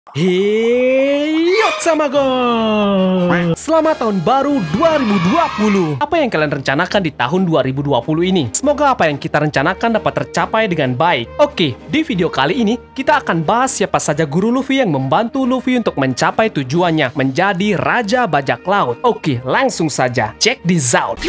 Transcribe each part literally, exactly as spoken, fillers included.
Hei, Samagon! Selamat tahun baru dua ribu dua puluh. Apa yang kalian rencanakan di tahun dua ribu dua puluh ini? Semoga apa yang kita rencanakan dapat tercapai dengan baik. Oke, di video kali ini kita akan bahas siapa saja guru Luffy yang membantu Luffy untuk mencapai tujuannya menjadi Raja Bajak Laut. Oke, langsung saja. Check this out.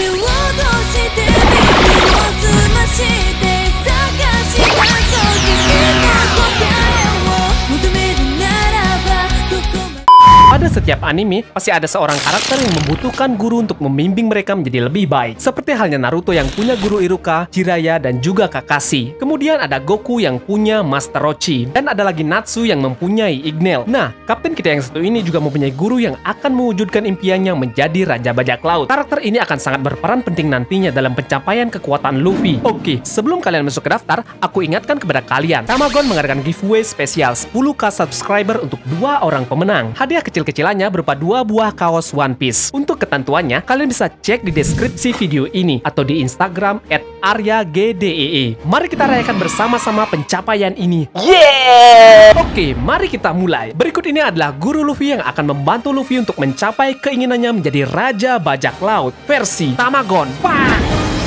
Pada setiap anime, pasti ada seorang karakter yang membutuhkan guru untuk membimbing mereka menjadi lebih baik. Seperti halnya Naruto yang punya guru Iruka, Jiraiya, dan juga Kakashi. Kemudian ada Goku yang punya Master Roshi. Dan ada lagi Natsu yang mempunyai Ignel. Nah, kapten kita yang satu ini juga mempunyai guru yang akan mewujudkan impiannya menjadi Raja Bajak Laut. Karakter ini akan sangat berperan penting nantinya dalam pencapaian kekuatan Luffy. Oke, sebelum kalian masuk ke daftar, aku ingatkan kepada kalian, Samagon mengadakan giveaway spesial sepuluh k subscriber untuk dua orang pemenang. Hadiah kecil kecilannya berupa dua buah kaos One Piece. Untuk ketentuannya, kalian bisa cek di deskripsi video ini atau di Instagram et arya g d e e. Mari kita rayakan bersama-sama pencapaian ini. Yeah! Oke, mari kita mulai. Berikut ini adalah guru Luffy yang akan membantu Luffy untuk mencapai keinginannya menjadi Raja Bajak Laut versi Samagon. Pak!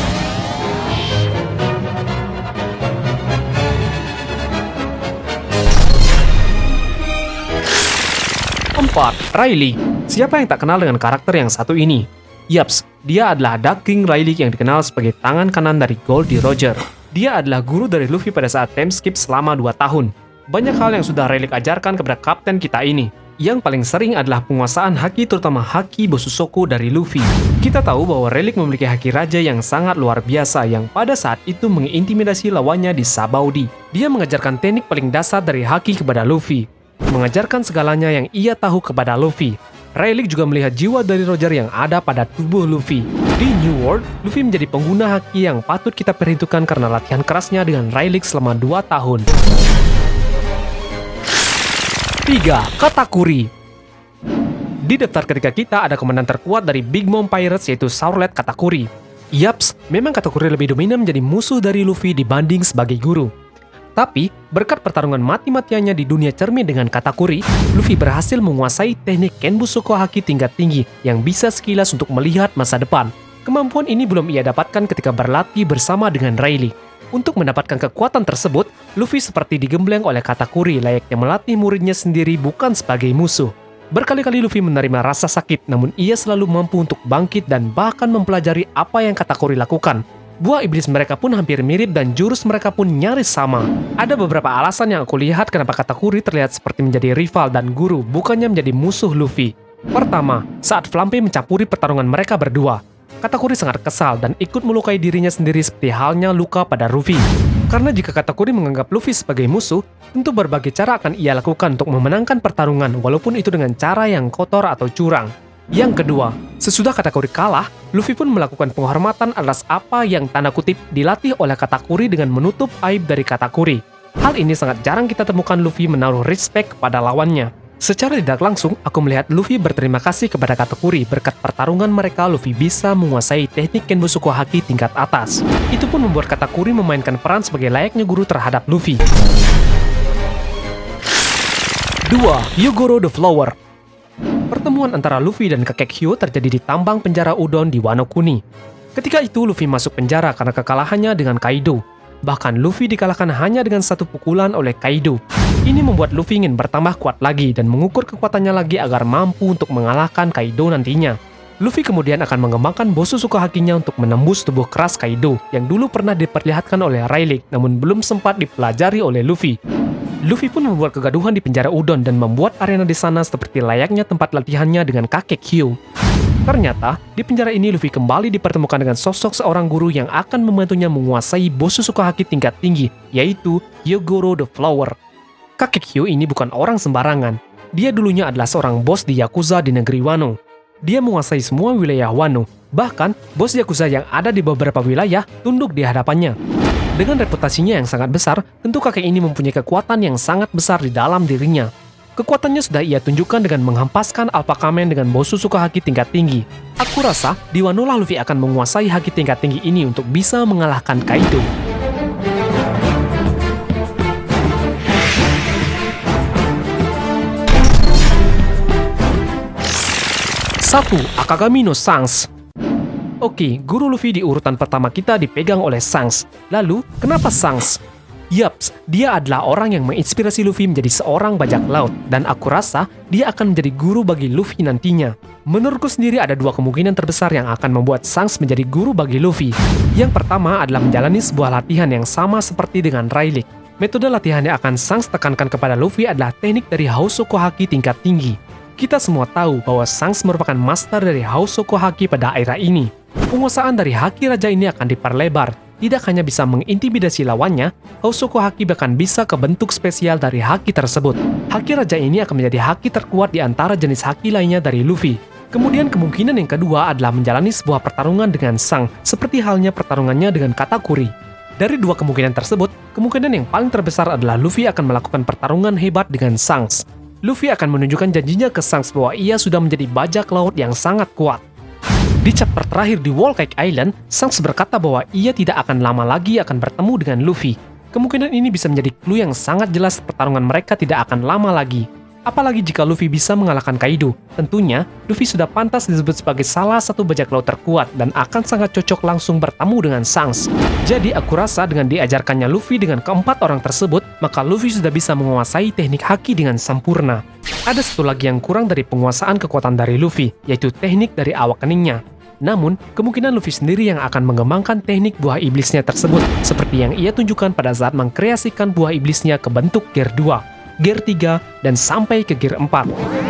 empat. Rayleigh. Siapa yang tak kenal dengan karakter yang satu ini? Yaps, dia adalah Dark King Rayleigh yang dikenal sebagai tangan kanan dari Goldie Roger. Dia adalah guru dari Luffy pada saat time skip selama dua tahun. Banyak hal yang sudah Rayleigh ajarkan kepada kapten kita ini. Yang paling sering adalah penguasaan haki, terutama haki Bosusoku dari Luffy. Kita tahu bahwa Rayleigh memiliki haki raja yang sangat luar biasa yang pada saat itu mengintimidasi lawannya di Sabaudi. Dia mengajarkan teknik paling dasar dari haki kepada Luffy, mengajarkan segalanya yang ia tahu kepada Luffy. Rayleigh juga melihat jiwa dari Roger yang ada pada tubuh Luffy. Di New World, Luffy menjadi pengguna haki yang patut kita perhitungkan karena latihan kerasnya dengan Rayleigh selama dua tahun. tiga. Katakuri. Di daftar ketiga kita ada komandan terkuat dari Big Mom Pirates yaitu Sourlet Katakuri. Yaps, memang Katakuri lebih dominan menjadi musuh dari Luffy dibanding sebagai guru. Tapi, berkat pertarungan mati-matiannya di dunia cermin dengan Katakuri, Luffy berhasil menguasai teknik Kenbusoko Haki tingkat tinggi yang bisa sekilas untuk melihat masa depan. Kemampuan ini belum ia dapatkan ketika berlatih bersama dengan Rayleigh. Untuk mendapatkan kekuatan tersebut, Luffy seperti digembleng oleh Katakuri layaknya melatih muridnya sendiri bukan sebagai musuh. Berkali-kali Luffy menerima rasa sakit, namun ia selalu mampu untuk bangkit dan bahkan mempelajari apa yang Katakuri lakukan. Buah iblis mereka pun hampir mirip dan jurus mereka pun nyaris sama. Ada beberapa alasan yang aku lihat kenapa Katakuri terlihat seperti menjadi rival dan guru, bukannya menjadi musuh Luffy. Pertama, saat Flampe mencampuri pertarungan mereka berdua, Katakuri sangat kesal dan ikut melukai dirinya sendiri seperti halnya luka pada Luffy. Karena jika Katakuri menganggap Luffy sebagai musuh, tentu berbagai cara akan ia lakukan untuk memenangkan pertarungan walaupun itu dengan cara yang kotor atau curang. Yang kedua, sesudah Katakuri kalah, Luffy pun melakukan penghormatan atas apa yang tanda kutip dilatih oleh Katakuri dengan menutup aib dari Katakuri. Hal ini sangat jarang kita temukan Luffy menaruh respect kepada lawannya. Secara tidak langsung, aku melihat Luffy berterima kasih kepada Katakuri berkat pertarungan mereka Luffy bisa menguasai teknik Kenbusoko Haki tingkat atas. Itu pun membuat Katakuri memainkan peran sebagai layaknya guru terhadap Luffy. dua. Hyogoro the Flower. Pertemuan antara Luffy dan kakek Hyo terjadi di tambang penjara udon di Wano Kuni. Ketika itu Luffy masuk penjara karena kekalahannya dengan Kaido. Bahkan Luffy dikalahkan hanya dengan satu pukulan oleh Kaido. Ini membuat Luffy ingin bertambah kuat lagi dan mengukur kekuatannya lagi agar mampu untuk mengalahkan Kaido nantinya. Luffy kemudian akan mengembangkan Bosusoku Hakinya untuk menembus tubuh keras Kaido yang dulu pernah diperlihatkan oleh Rayleigh namun belum sempat dipelajari oleh Luffy. Luffy pun membuat kegaduhan di penjara udon dan membuat arena di sana seperti layaknya tempat latihannya dengan kakek Hyo. Ternyata, di penjara ini Luffy kembali dipertemukan dengan sosok seorang guru yang akan membantunya menguasai Bosusoku Haki tingkat tinggi, yaitu Hyogoro the Flower. Kakek Hyo ini bukan orang sembarangan. Dia dulunya adalah seorang bos di Yakuza di negeri Wano. Dia menguasai semua wilayah Wano. Bahkan, bos Yakuza yang ada di beberapa wilayah tunduk di hadapannya. Dengan reputasinya yang sangat besar, tentu kakek ini mempunyai kekuatan yang sangat besar di dalam dirinya. Kekuatannya sudah ia tunjukkan dengan menghempaskan Alpha Kamen dengan Bosusoku Haki tingkat tinggi. Aku rasa, di Wano lah Luffy akan menguasai haki tingkat tinggi ini untuk bisa mengalahkan Kaido. satu. Akagami no Shanks. Oke, guru Luffy di urutan pertama kita dipegang oleh Shanks. Lalu, kenapa Shanks? Yaps, dia adalah orang yang menginspirasi Luffy menjadi seorang bajak laut, dan aku rasa dia akan menjadi guru bagi Luffy nantinya. Menurutku sendiri ada dua kemungkinan terbesar yang akan membuat Shanks menjadi guru bagi Luffy. Yang pertama adalah menjalani sebuah latihan yang sama seperti dengan Rayleigh. Metode latihan yang akan Shanks tekankan kepada Luffy adalah teknik dari Housoko Haki tingkat tinggi. Kita semua tahu bahwa Shanks merupakan master dari Housoko Haki pada era ini. Penguasaan dari Haki Raja ini akan diperlebar. Tidak hanya bisa mengintimidasi lawannya, Housoko Haki bahkan bisa ke bentuk spesial dari Haki tersebut. Haki Raja ini akan menjadi Haki terkuat di antara jenis Haki lainnya dari Luffy. Kemudian kemungkinan yang kedua adalah menjalani sebuah pertarungan dengan Sang, seperti halnya pertarungannya dengan Katakuri. Dari dua kemungkinan tersebut, kemungkinan yang paling terbesar adalah Luffy akan melakukan pertarungan hebat dengan Shanks. Luffy akan menunjukkan janjinya ke Shanks bahwa ia sudah menjadi bajak laut yang sangat kuat. Di chapter terakhir di Whole Cake Island, Shanks berkata bahwa ia tidak akan lama lagi akan bertemu dengan Luffy. Kemungkinan ini bisa menjadi clue yang sangat jelas pertarungan mereka tidak akan lama lagi. Apalagi jika Luffy bisa mengalahkan Kaido. Tentunya, Luffy sudah pantas disebut sebagai salah satu bajak laut terkuat dan akan sangat cocok langsung bertemu dengan Shanks. Jadi aku rasa dengan diajarkannya Luffy dengan keempat orang tersebut, maka Luffy sudah bisa menguasai teknik Haki dengan sempurna. Ada satu lagi yang kurang dari penguasaan kekuatan dari Luffy, yaitu teknik dari awak keningnya. Namun, kemungkinan Luffy sendiri yang akan mengembangkan teknik buah iblisnya tersebut, seperti yang ia tunjukkan pada saat mengkreasikan buah iblisnya ke bentuk Gear dua, Gear tiga, dan sampai ke Gear empat.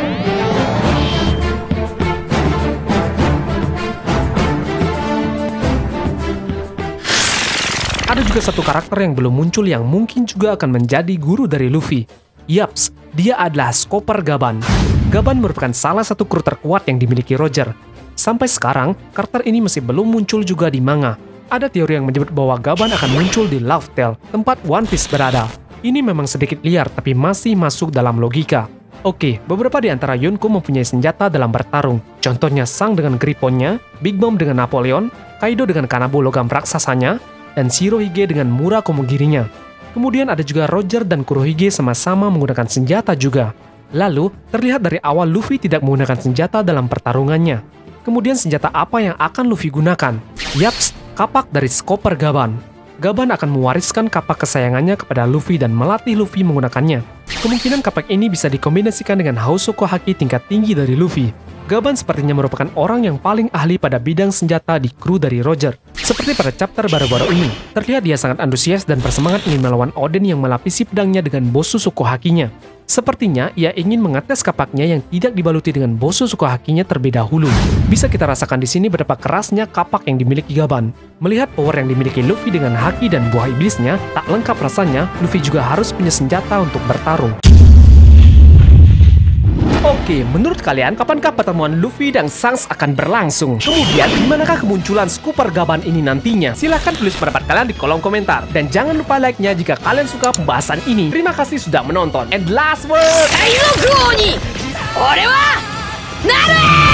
Ada juga satu karakter yang belum muncul yang mungkin juga akan menjadi guru dari Luffy. Yaps, dia adalah Skopper Gaban. Gaban merupakan salah satu kru terkuat yang dimiliki Roger. Sampai sekarang, karakter ini masih belum muncul juga di manga. Ada teori yang menyebut bahwa Gaban akan muncul di Laugh Tale, tempat One Piece berada. Ini memang sedikit liar, tapi masih masuk dalam logika. Oke, beberapa di antara Yonko mempunyai senjata dalam bertarung. Contohnya Sang dengan Gripponnya, Big Mom dengan Napoleon, Kaido dengan Kanabo logam raksasanya, dan Shirohige dengan Mura Komogirinya. Kemudian ada juga Roger dan Kurohige sama-sama menggunakan senjata juga. Lalu, terlihat dari awal Luffy tidak menggunakan senjata dalam pertarungannya. Kemudian senjata apa yang akan Luffy gunakan? Yaps, kapak dari Skopper Gaban. Gaban akan mewariskan kapak kesayangannya kepada Luffy dan melatih Luffy menggunakannya. Kemungkinan kapak ini bisa dikombinasikan dengan Housoko Haki tingkat tinggi dari Luffy. Gaban sepertinya merupakan orang yang paling ahli pada bidang senjata di kru dari Roger. Seperti pada chapter baru-baru ini, terlihat dia sangat antusias dan bersemangat ingin melawan Oden yang melapisi pedangnya dengan Bosusuko Hakinya. Sepertinya ia ingin mengetes kapaknya yang tidak dibaluti dengan Bosusuko Hakinya terlebih dahulu. Bisa kita rasakan di sini betapa kerasnya kapak yang dimiliki Gaban. Melihat power yang dimiliki Luffy dengan haki dan buah iblisnya, tak lengkap rasanya Luffy juga harus punya senjata untuk bertarung. Oke, menurut kalian kapankah pertemuan Luffy dan Shanks akan berlangsung? Kemudian, dimanakah kemunculan Skopper Gaban ini nantinya? Silahkan tulis pendapat kalian di kolom komentar. Dan jangan lupa like-nya jika kalian suka pembahasan ini. Terima kasih sudah menonton. And last word!